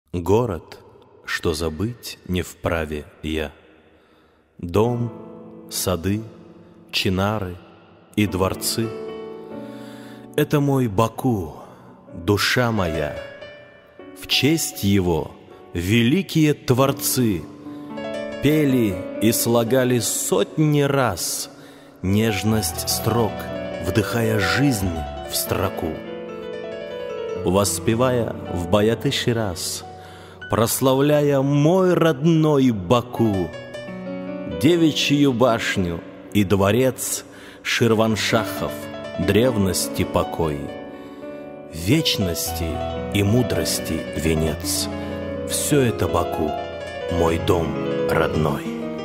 Город, что забыть не вправе я. Дом, сады, чинары и дворцы — это мой Баку, душа моя. В честь его великие творцы пели и слагали сотни раз нежность строк, вдыхая жизнь в строку. Воспевая в Баяты-Шираз, прославляя мой родной Баку, девичью башню и дворец Ширваншахов, древности покой, вечности и мудрости венец. Все это Баку, мой дом родной.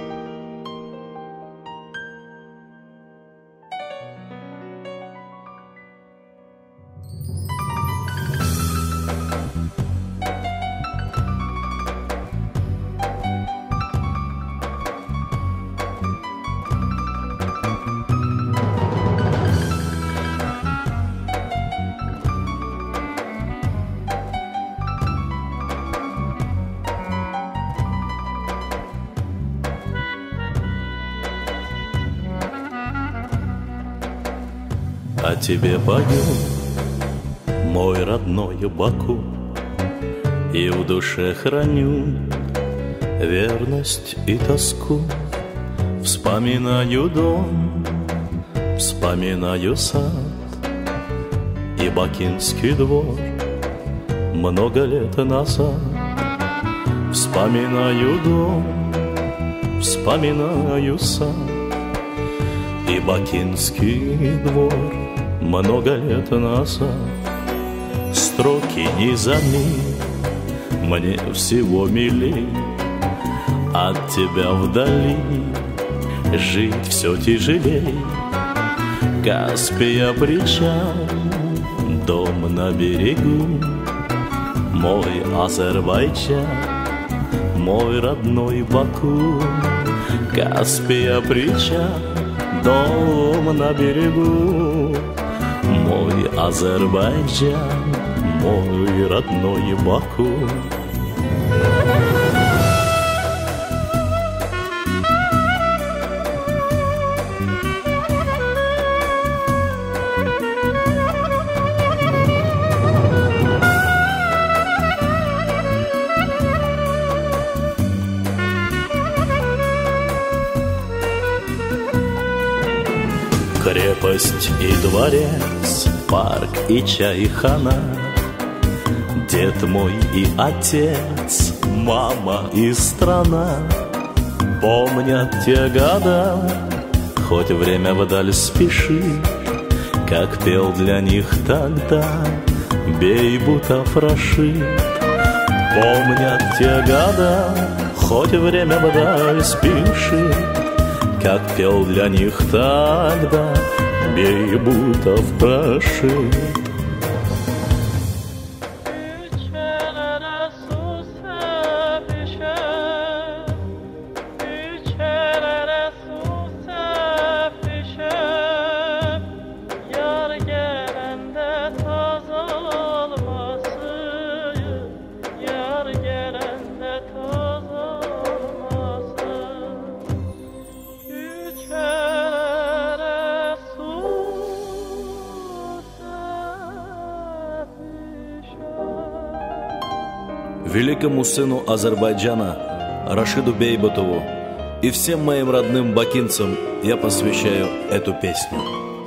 А тебе пою, мой родной Баку, и в душе храню верность и тоску. Вспоминаю дом, вспоминаю сад и Бакинский двор много лет назад. Вспоминаю дом, вспоминаю сад и Бакинский двор много лет назад. Строки низами мне всего милей, от тебя вдали жить все тяжелей. Каспия причал, дом на берегу, мой Азербайджан, мой родной Баку. Каспия причал, дом на берегу, мой Азербайджан, мой родной Баку. Крепость и дворец, парк и чайхана, дед мой и отец, мама и страна помнят те года, хоть время вдаль спешит, как пел для них тогда Бейбутов Рашид. Помнят те года, хоть время вдаль спешит, как пел для них тогда Бейбутов Рашид. Великому сыну Азербайджана Рашиду Бейбутову и всем моим родным бакинцам я посвящаю эту песню.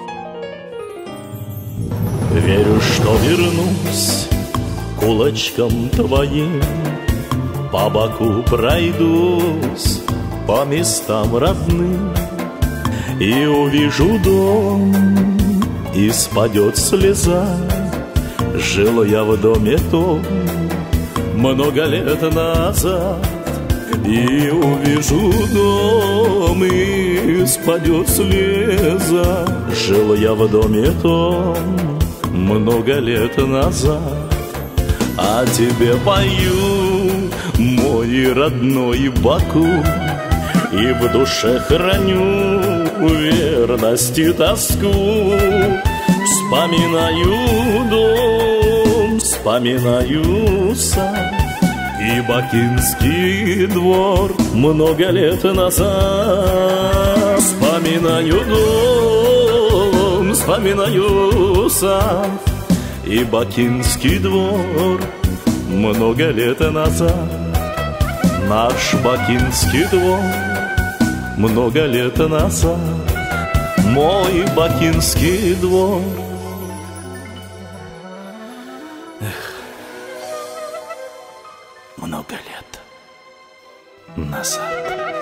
Верю, что вернусь кулачком твоим, по Баку пройдусь по местам родным, и увижу дом, и спадет слеза. Жил я в доме том много лет назад, и увижу дом, и спадет слеза. Жил я в доме том много лет назад. А тебе пою, мой родной Баку, и в душе храню верность и тоску. Вспоминаю дом, вспоминаю сад и Бакинский двор. Много лет назад вспоминаю дом, вспоминаю сад и Бакинский двор. Много лет назад наш Бакинский двор. Много лет назад мой Бакинский двор. Много лет назад.